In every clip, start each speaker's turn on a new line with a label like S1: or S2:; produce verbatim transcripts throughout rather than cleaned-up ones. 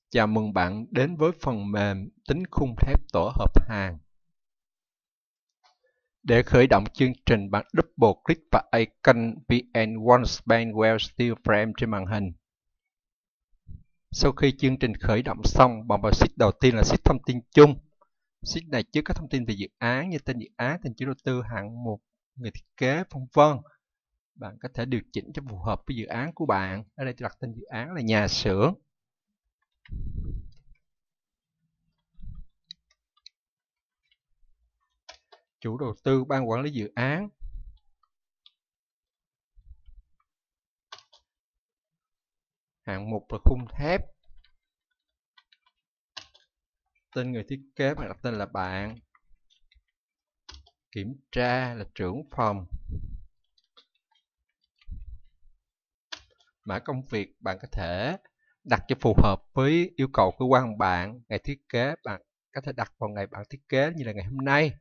S1: Chào mừng bạn đến với phần mềm tính khung thép tổ hợp hàng. Để khởi động chương trình, bạn double click vào icon vê en One Span Weld Steel Frame trên màn hình. Sau khi chương trình khởi động xong, bạn vào sheet đầu tiên là sheet thông tin chung. Sheet này chứa các thông tin về dự án như tên dự án, tên chủ đầu tư, hạng mục, người thiết kế, vân vân. Bạn có thể điều chỉnh cho phù hợp với dự án của bạn. Ở đây tôi đặt tên dự án là nhà xưởng. Chủ đầu tư, ban quản lý dự án. Hạng mục là khung thép. Tên người thiết kế bạn đặt tên là bạn. Kiểm tra là trưởng phòng. Mã công việc bạn có thể đặt cho phù hợp với yêu cầu cơ quan bạn. Ngày thiết kế bạn có thể đặt vào ngày bạn thiết kế như là ngày hôm nay.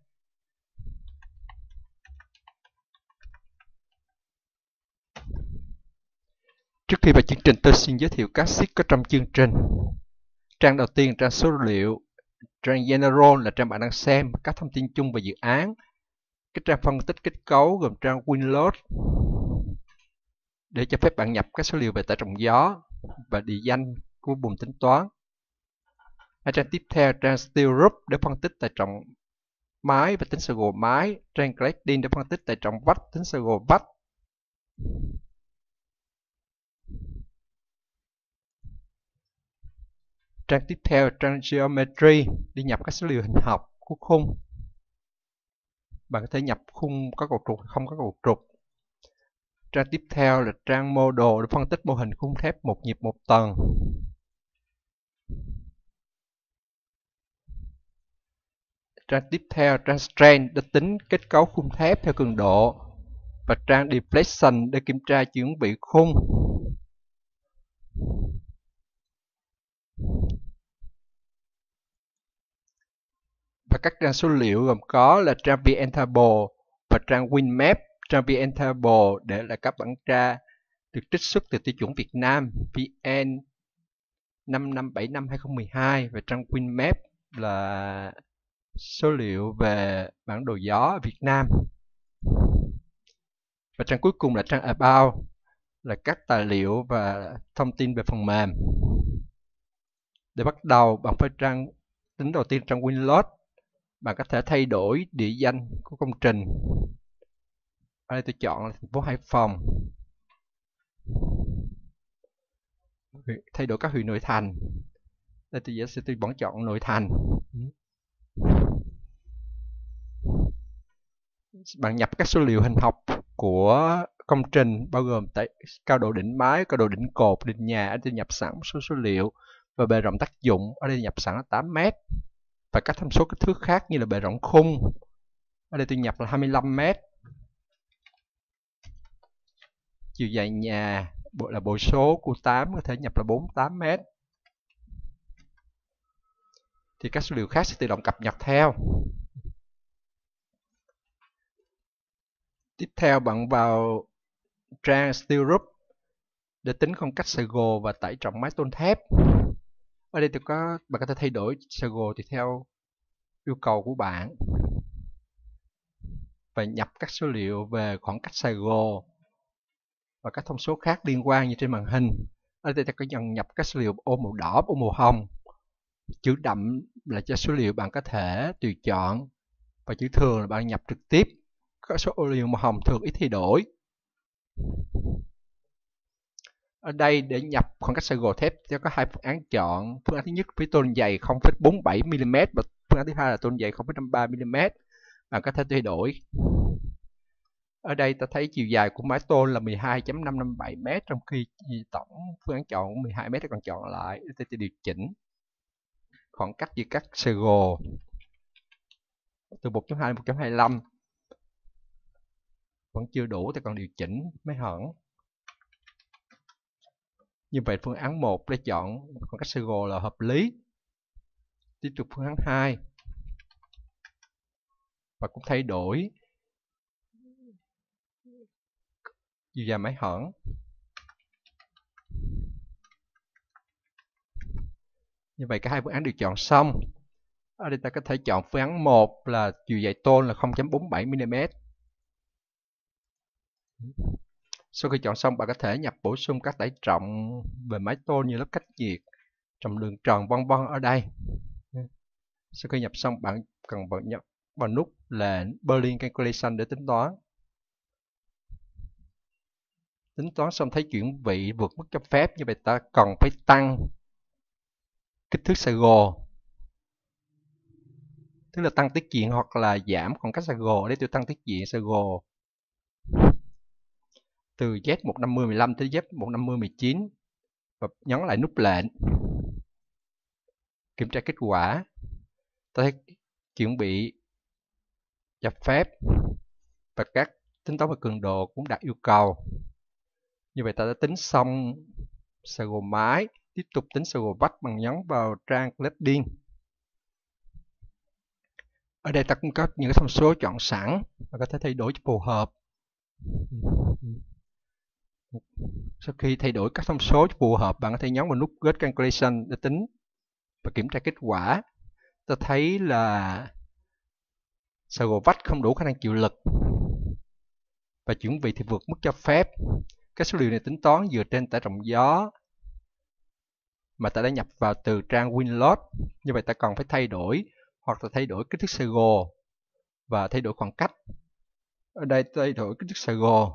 S1: Trước khi vào chương trình, tôi xin giới thiệu các sheet có trong chương trình. Trang đầu tiên, trang số liệu. Trang General là trang bạn đang xem các thông tin chung về dự án. Cái trang phân tích kết cấu gồm trang WinLoad để cho phép bạn nhập các số liệu về tải trọng gió và địa danh của vùng tính toán. Ở trang tiếp theo, trang Steel Group để phân tích tải trọng mái và tính sơ gồ mái. Trang Cladding để phân tích tải trọng vách, tính sơ gồ vách. Trang tiếp theo, trang Geometry đi nhập các số liệu hình học của khung. Bạn có thể nhập khung có cầu trục, không có cầu trục. Trang tiếp theo là trang Model để phân tích mô hình khung thép một nhịp một tầng. Trang tiếp theo, trang Strength để tính kết cấu khung thép theo cường độ. Và trang Deflection để kiểm tra chuyển vị khung. Và các trang số liệu gồm có là trang vê en Table và trang WinMap. Trang vê en Table để là các bảng tra được trích xuất từ tiêu chuẩn Việt Nam vê en năm năm bảy năm hai không một hai, và trang WinMap là số liệu về bản đồ gió Việt Nam. Và trang cuối cùng là trang About là các tài liệu và thông tin về phần mềm. Để bắt đầu, bạn phải trang tính đầu tiên trang WinLoad. Bạn có thể thay đổi địa danh của công trình. Ở đây tôi chọn là thành phố Hải Phòng. Thay đổi các huyện nội thành. Đây tôi sẽ tôi vẫn chọn nội thành. Bạn nhập các số liệu hình học của công trình bao gồm tại cao độ đỉnh mái, cao độ đỉnh cột, đỉnh nhà. Ở đây tôi nhập sẵn một số số liệu. Và bề rộng tác dụng ở đây nhập sẵn là tám mét. Và các thông số kích thước khác như là bề rộng khung. Ở đây tôi nhập là hai mươi lăm mét. Chiều dài nhà là bộ số của tám, có thể nhập là bốn mươi tám mét. Thì các số liệu khác sẽ tự động cập nhật theo. Tiếp theo bạn vào trang Steel Group để tính khoảng cách sợi gồ và tải trọng mái tôn thép. Ở đây tôi có bạn có thể thay đổi sợi gồ tùy theo yêu cầu của bạn và nhập các số liệu về khoảng cách sợi gồ và các thông số khác liên quan như trên màn hình. Ở đây ta có nhận nhập các số liệu ô màu đỏ, ô màu hồng. Chữ đậm là cho số liệu bạn có thể tùy chọn, và chữ thường là bạn nhập trực tiếp. Các số ô liu màu hồng thường ít thay đổi. Ở đây để nhập khoảng cách sợi gồ thép sẽ có hai phương án chọn. Phương án thứ nhất với tôn dày không phẩy bốn bảy mi li mét và phương án thứ hai là tôn dày không phẩy năm ba mi li mét. Bạn có thể thay đổi. Ở đây ta thấy chiều dài của mái tôn là mười hai phẩy năm năm bảy mét, trong khi tổng phương án chọn mười hai mét còn chọn lại. Để ta điều chỉnh khoảng cách giữa các sợi gồ từ một chấm hai đến một chấm hai lăm. Vẫn chưa đủ, ta còn điều chỉnh mấy hẳn. Như vậy phương án một để chọn khoảng cách sợi gồ là hợp lý. Tiếp tục phương án hai. Và cũng thay đổi chiều dài mái hẳn. Như vậy cả hai phương án đều chọn xong. Ở đây ta có thể chọn phương án một là chiều dài tôn là không phẩy bốn bảy mi li mét. Sau khi chọn xong, bạn có thể nhập bổ sung các tải trọng về mái tôn như lớp cách nhiệt, trọng lượng tròn vân vân ở đây. Sau khi nhập xong, bạn cần vào nhập vào nút là Berlin Calculation để tính toán. Tính toán xong thấy chuyển vị vượt mức cho phép, như vậy ta cần phải tăng kích thước sago, tức là tăng tiết diện hoặc là giảm khoảng cách sago. Để tôi tăng tiết diện sago từ Z một trăm năm mươi mười lăm tới Z một trăm năm mươi mười chín và nhấn lại nút lệnh. Kiểm tra kết quả. Ta thấy chuyển bị cho phép và các tính toán về cường độ cũng đạt yêu cầu. Như vậy ta đã tính xong sago mái. Tiếp tục tính sago vách bằng nhấn vào trang cladding. Ở đây ta cung cấp những thông số chọn sẵn và có thể thay đổi cho phù hợp. Sau khi thay đổi các thông số cho phù hợp, bạn có thể nhấn vào nút Get Calculation để tính và kiểm tra kết quả. Ta thấy là sago vách không đủ khả năng chịu lực và chuyển vị thì vượt mức cho phép. Các số liệu này tính toán dựa trên tải trọng gió mà ta đã nhập vào từ trang WinLoad. Như vậy ta cần phải thay đổi hoặc là thay đổi kích thước sago và thay đổi khoảng cách. Ở đây thay đổi kích thước sago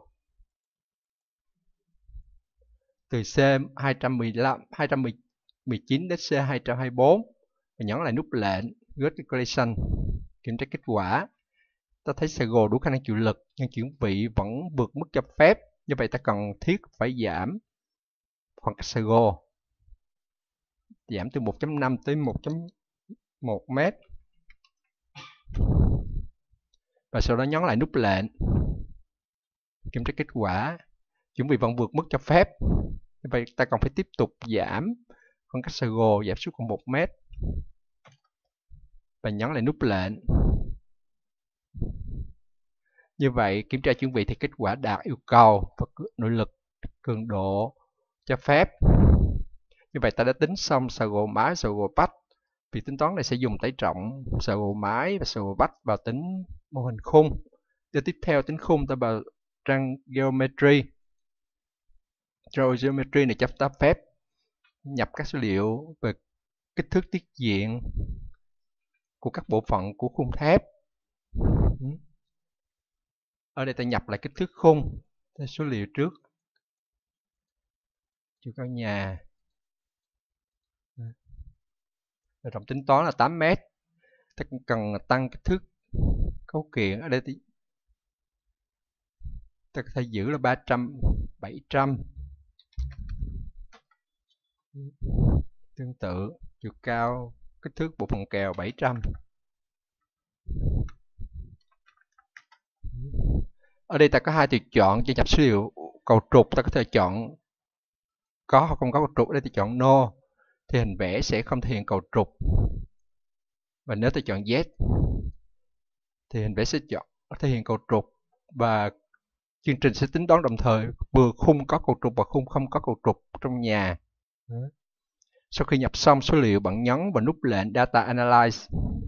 S1: từ C hai trăm mười lăm, hai trăm mười chín đến C hai trăm hai mươi bốn và nhấn lại nút lệnh Get Calculation. Kiểm tra kết quả. Ta thấy sago đủ khả năng chịu lực nhưng chuyển vị vẫn vượt mức cho phép. Như vậy ta cần thiết phải giảm khoảng cách sago, giảm từ một phẩy năm tới một phẩy một mét và sau đó nhấn lại nút lệnh. Kiểm tra kết quả. Chuyển vị vẫn vượt mức cho phép. Như vậy ta cần phải tiếp tục giảm khoảng cách sago, giảm xuống còn một mét và nhấn lại nút lệnh. Như vậy kiểm tra chuyển vị thì kết quả đạt yêu cầu và nội lực cường độ cho phép. Như vậy ta đã tính xong sago mái, sago vách. Việc tính toán này sẽ dùng tải trọng sago mái và sago vách vào tính mô hình khung. Để tiếp theo tính khung, ta vào trang Geometry. Rồi Geometry này cho ta phép nhập các số liệu về kích thước tiết diện của các bộ phận của khung thép. Ở đây ta nhập lại kích thước khung theo số liệu trước. Chiều cao nhà. Rồi rộng tính toán là tám mét. Ta cần tăng kích thước cấu kiện. Ở đây ta có thể giữ là ba trăm, bảy trăm. Tương tự, chiều cao, kích thước bộ phận kèo bảy trăm. Ở đây ta có hai lựa chọn cho nhập số liệu cầu trục. Ta có thể chọn có hoặc không có cầu trục. Ở đây ta chọn No thì hình vẽ sẽ không thể hiện cầu trục. Và nếu ta chọn Yes thì hình vẽ sẽ chọn thể hiện cầu trục và chương trình sẽ tính toán đồng thời vừa khung có cầu trục và khung không có cầu trục trong nhà. Sau khi nhập xong số liệu, bạn nhấn vào nút lệnh Data Analyze.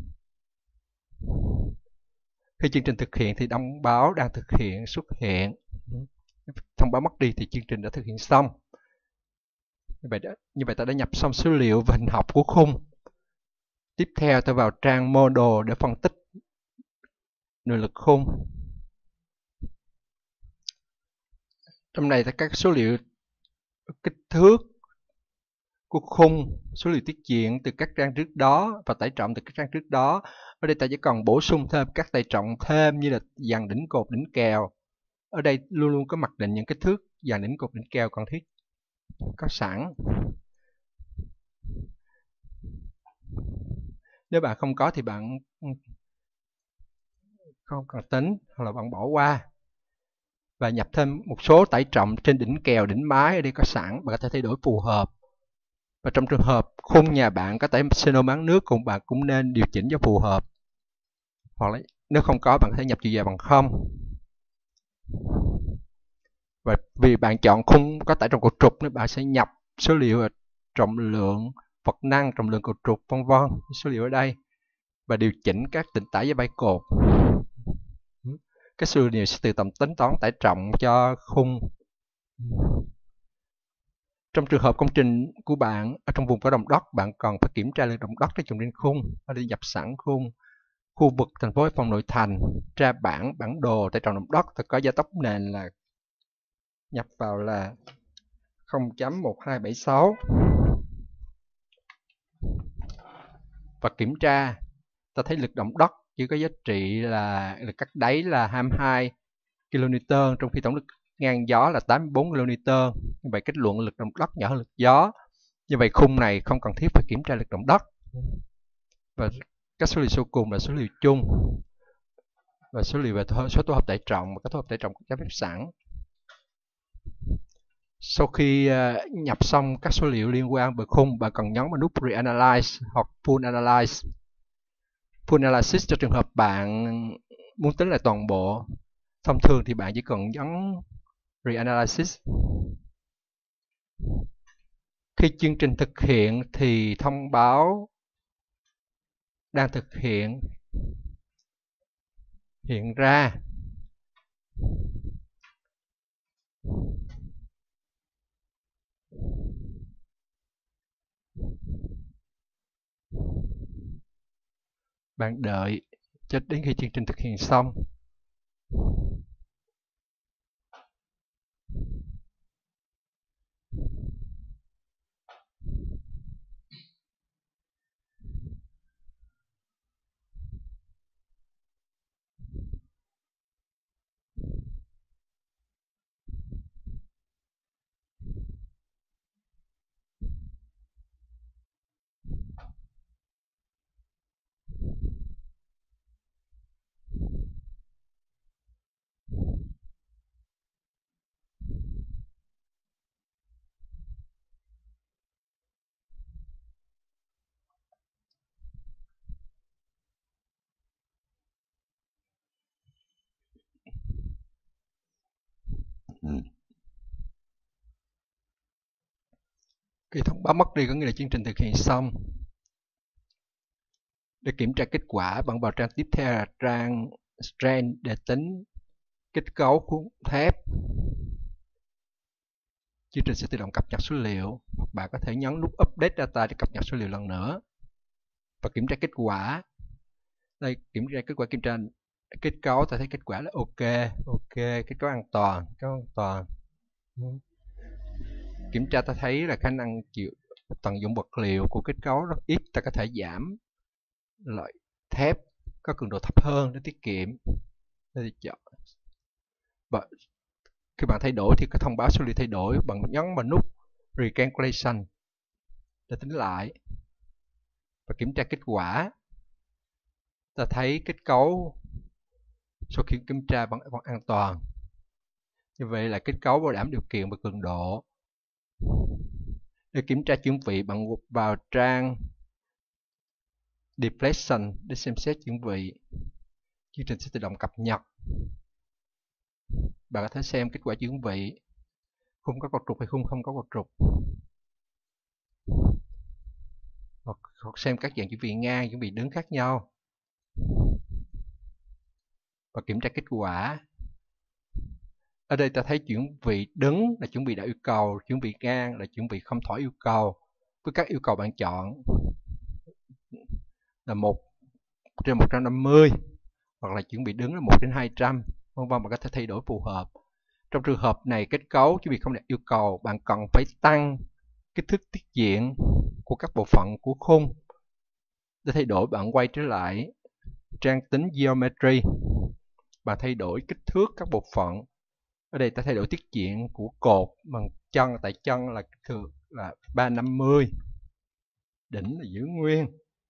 S1: Khi chương trình thực hiện thì thông báo đang thực hiện xuất hiện. Thông báo mất đi thì chương trình đã thực hiện xong. Như vậy, đó, như vậy ta đã nhập xong số liệu và hình học của khung. Tiếp theo ta vào trang Model để phân tích nội lực khung. Trong này là các số liệu kích thước của khung, số liệu tiết diện từ các trang trước đó và tải trọng từ các trang trước đó. Ở đây ta chỉ cần bổ sung thêm các tải trọng thêm như là dàn đỉnh cột, đỉnh kèo. Ở đây luôn luôn có mặc định những kích thước dàn đỉnh cột, đỉnh kèo cần thiết có sẵn. Nếu bạn không có thì bạn không cần tính hoặc là bạn bỏ qua. Và nhập thêm một số tải trọng trên đỉnh kèo, đỉnh mái ở đây có sẵn, bạn có thể thay đổi phù hợp. Và trong trường hợp khung nhà bạn có tải xeno máng nước cũng bạn cũng nên điều chỉnh cho phù hợp. Hoặc là nếu không có, bạn có thể nhập chiều dài bằng không. Và vì bạn chọn khung có tải trọng cột trục nên bạn sẽ nhập số liệu trọng lượng vật năng, trọng lượng cầu trục, vân vân, số liệu ở đây, và điều chỉnh các tĩnh tải và bay cột. Các số liệu này sẽ tự động tính toán tải trọng cho khung. Trong trường hợp công trình của bạn ở trong vùng có động đất, bạn cần phải kiểm tra lực động đất trên trên khung. Ở đây nhập sẵn khung khu vực thành phố Hải Phòng nội thành, tra bản bản đồ tải trọng động đất, và có gia tốc nền là nhập vào là không chấm một hai bảy sáu, và kiểm tra ta thấy lực động đất chỉ có giá trị là lực cắt đáy là hai mươi hai ki lô newton, trong khi tổng lực ngang gió là tám mươi bốn ki lô newton. Như vậy kết luận lực động đất nhỏ hơn lực gió. Như vậy khung này không cần thiết phải kiểm tra lực động đất. Và các số liệu sau cùng là số liệu chung và số liệu về số tổ hợp tải trọng và các tổ hợp tải trọng có chấm phép sẵn. Sau khi uh, nhập xong các số liệu liên quan về khung, bạn cần nhấn vào nút Reanalyze hoặc Full Analyze. Full Analysis cho trường hợp bạn muốn tính lại toàn bộ. Thông thường thì bạn chỉ cần nhấn Reanalysis. Khi chương trình thực hiện thì thông báo đang thực hiện hiện ra. Bạn đợi cho đến khi chương trình thực hiện xong. Khi thông báo mất đi có nghĩa là chương trình thực hiện xong. Để kiểm tra kết quả, bạn vào trang tiếp theo là trang Strength để tính kết cấu khuôn thép. Chương trình sẽ tự động cập nhật số liệu, hoặc bạn có thể nhấn nút Update Data để cập nhật số liệu lần nữa. Và kiểm tra kết quả. Đây, kiểm tra kết quả kiểm tra kết cấu, ta thấy kết quả là ok, ok, kết cấu an toàn, kết cấu an toàn. Kiểm tra ta thấy là khả năng chịu tận dụng vật liệu của kết cấu rất ít, ta có thể giảm loại thép có cường độ thấp hơn để tiết kiệm. Đây chọn. Và khi bạn thay đổi thì có thông báo số liệu thay đổi, bạn nhấn vào nút Recalculation để tính lại và kiểm tra kết quả. Ta thấy kết cấu sau khi kiểm tra vẫn, vẫn an toàn. Như vậy là kết cấu bảo đảm điều kiện và cường độ. Để kiểm tra chuyển vị, bạn vào trang Deflection để xem xét chuyển vị. Chương trình sẽ tự động cập nhật. Bạn có thể xem kết quả chuyển vị, khung có cột trục hay khung không có cột trục, hoặc, hoặc xem các dạng chuyển vị ngang, chuyển vị đứng khác nhau, và kiểm tra kết quả. Ở đây ta thấy chuyển vị đứng là chuẩn bị đã yêu cầu, chuyển vị ngang là chuẩn bị không thỏa yêu cầu. Với các yêu cầu bạn chọn là một trên một trăm năm mươi, hoặc là chuẩn bị đứng là một trên hai trăm, vân vân, bạn có thể thay đổi phù hợp. Trong trường hợp này kết cấu chuẩn bị không đạt yêu cầu, bạn cần phải tăng kích thước tiết diện của các bộ phận của khung. Để thay đổi, bạn quay trở lại trang tính Geometry, bạn thay đổi kích thước các bộ phận. Ở đây ta thay đổi tiết diện của cột bằng chân, tại chân là kích thước là ba trăm năm mươi, đỉnh là giữ nguyên.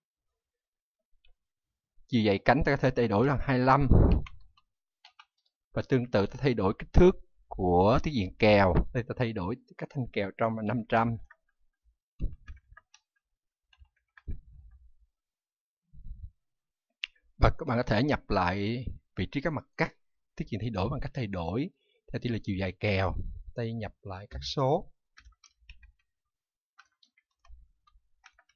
S1: Chiều dày cánh ta có thể thay đổi là hai mươi lăm, và tương tự ta thay đổi kích thước của tiết diện kèo. Đây ta thay đổi các thanh kèo trong là năm trăm. Và các bạn có thể nhập lại vị trí các mặt cắt, tiết diện thay đổi bằng cách thay đổi theo tỷ lệ chiều dài kèo. Đây nhập lại các số.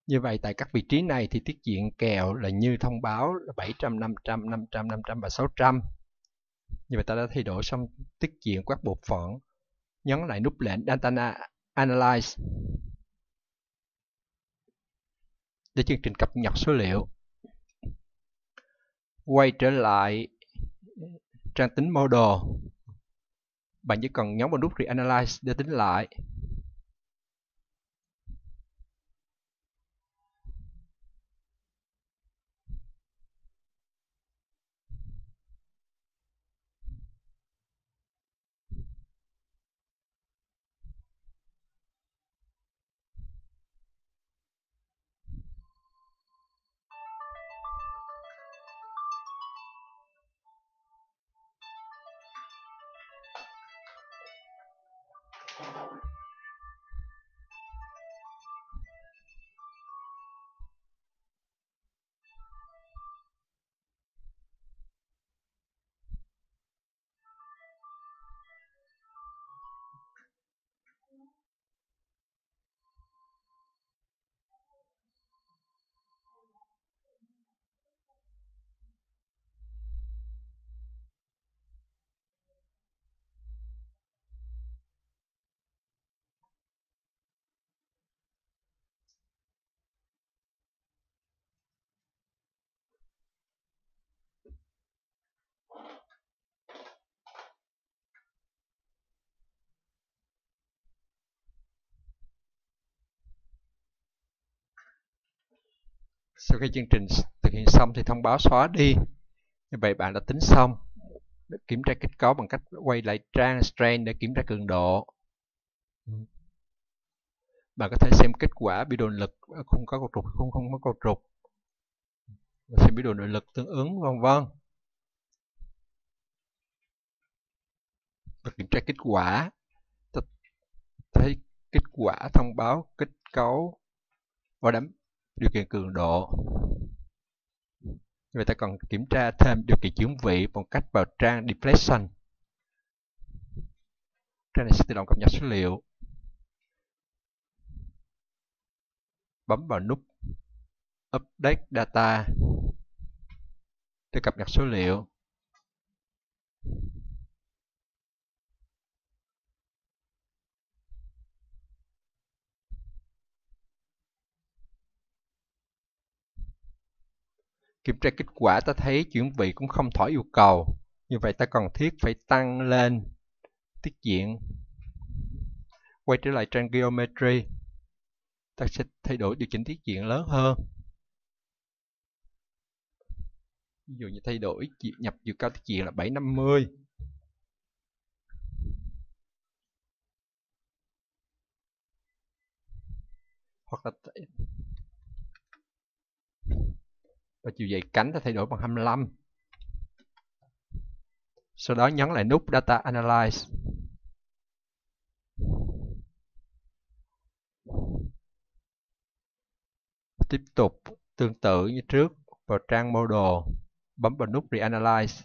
S1: Như vậy tại các vị trí này thì tiết diện kèo là như thông báo là bảy trăm, năm trăm, năm trăm, năm trăm và sáu trăm. Như vậy ta đã thay đổi xong tiết diện các bộ phận. Nhấn lại nút lệnh Data Analyze để chương trình cập nhật số liệu. Quay trở lại trang tính model, bạn chỉ cần nhấn vào nút Reanalyze để tính lại. Sau khi chương trình thực hiện xong thì thông báo xóa đi. Như vậy bạn đã tính xong. Để kiểm tra kết cấu bằng cách quay lại trang Strain để kiểm tra cường độ. Bạn có thể xem kết quả biểu đồ lực không có cầu trục, không không có cầu trục, xem biểu đồ nội lực tương ứng, vân vân. Và kiểm tra kết quả, ta thấy kết quả thông báo kết cấu bảo đảm điều kiện cường độ. Người ta còn kiểm tra thêm điều kiện chuyển vị bằng cách vào trang Deflection. Trang này sẽ tự động cập nhật số liệu. Bấm vào nút Update Data để cập nhật số liệu. Kiểm tra kết quả, ta thấy chuyển vị cũng không thỏa yêu cầu. Như vậy ta cần thiết phải tăng lên tiết diện. Quay trở lại trang Geometry, ta sẽ thay đổi điều chỉnh tiết diện lớn hơn. Ví dụ như thay đổi nhập chiều cao tiết diện là bảy trăm năm mươi. Hoặc là và chiều dày cánh ta thay đổi bằng hai mươi lăm. Sau đó nhấn lại nút Data Analyze. Tiếp tục tương tự như trước, vào trang Model, bấm vào nút Reanalyze.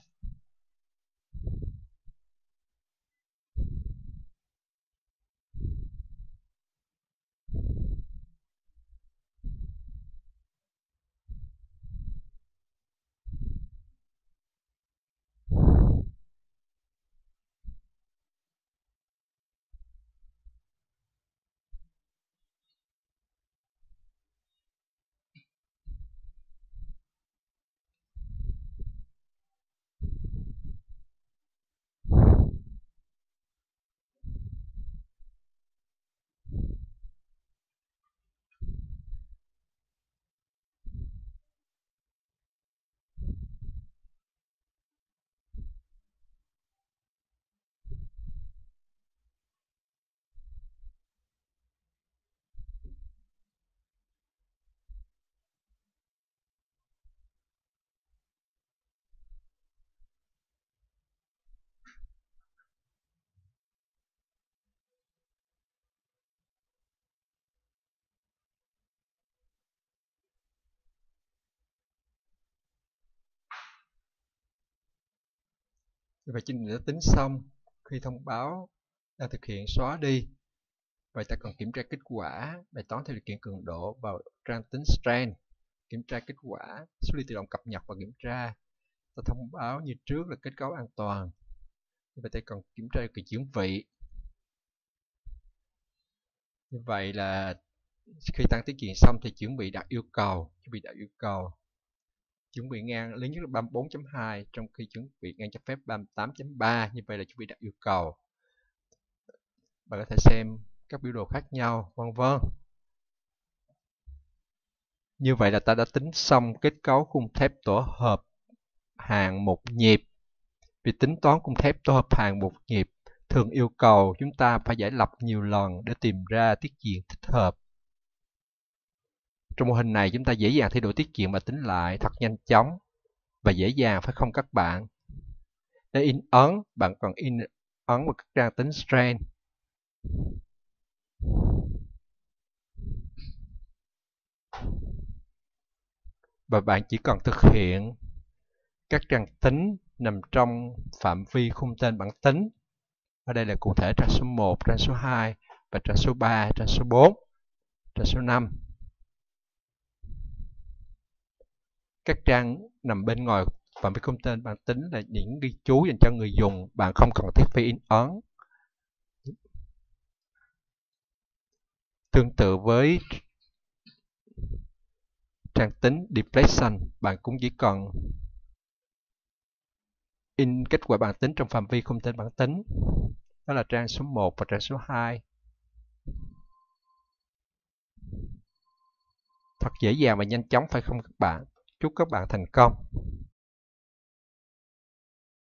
S1: Và chương trình đã tính xong. Khi thông báo đang thực hiện xóa đi, Vậy ta còn kiểm tra kết quả bài toán theo điều kiện cường độ vào trang tính strand. Kiểm tra kết quả, số liệu tự động cập nhật và kiểm tra. Ta thông báo như trước là kết cấu an toàn. Vậy ta còn kiểm tra kỳ chuyển vị. Như vậy là khi tăng tiết diện xong thì chuyển vị đạt yêu cầu. Chuyển vị đạt yêu cầu. Chuyển vị ngang lớn nhất là ba mươi bốn chấm hai, trong khi chuyển vị ngang cho phép ba mươi tám chấm ba. Như vậy là chuyển vị đạt yêu cầu. Bạn có thể xem các biểu đồ khác nhau, vân vân. Như vậy là ta đã tính xong kết cấu khung thép tổ hợp hàng một nhịp. Việc tính toán khung thép tổ hợp hàng một nhịp thường yêu cầu chúng ta phải giải lập nhiều lần để tìm ra tiết diện thích hợp. Trong mô hình này chúng ta dễ dàng thay đổi tiết diện và tính lại thật nhanh chóng và dễ dàng, phải không các bạn? Để in ấn, bạn cần in ấn vào các trang tính strand. Và bạn chỉ cần thực hiện các trang tính nằm trong phạm vi khung tên bảng tính. Ở đây là cụ thể trang số một, trang số hai, và trang số ba, trang số bốn, trang số năm. Các trang nằm bên ngoài phạm vi khung tên bảng tính là những ghi chú dành cho người dùng, bạn không cần thiết phải in ấn. Tương tự với trang tính deflection, bạn cũng chỉ cần in kết quả bảng tính trong phạm vi khung tên bảng tính. Đó là trang số một và trang số hai. Thật dễ dàng và nhanh chóng, phải không các bạn? Chúc các bạn thành công.